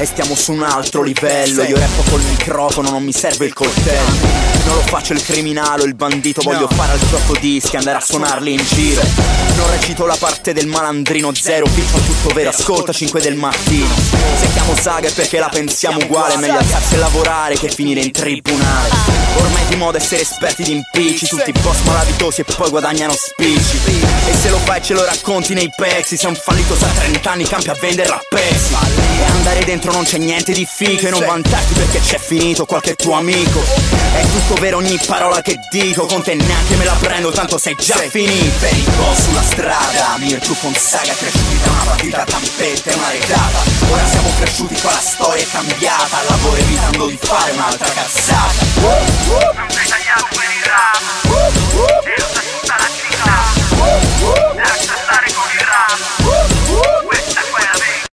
e stiamo su un altro livello. Io rappo col microfono, non mi serve il coltello. Non lo faccio il criminale o il bandito, voglio fare altri 8 dischi, andare a suonarli in giro. Non recito la parte del malandrino, zero piccio, tutto vero, ascolta 5 del mattino. Se chiamo saga è perché la pensiamo uguale, meglio alzarsi e lavorare che finire in tribunale. Ormai di moda essere esperti di impicci, tutti boss malavitosi e poi guadagnano spicci. E se lo fai e ce lo racconti nei pezzi, sei un fallito sa 30 anni, campi a venderla a pezzi. E andare dentro non c'è niente di fico, e non vantarti perché c'è finito qualche tuo amico. È tutto vero ogni parola che dico, con te neanche me la prendo, tanto sei già finito. Per i boss sulla strada, Mirko con saga, cresciuti da una partita, tampette e una retata. Ora siamo cresciuti qua, la storia è cambiata, lavoro evitando di fare un'altra cazzata. Non sei tagliato per il rap, e lo sa tutta la città.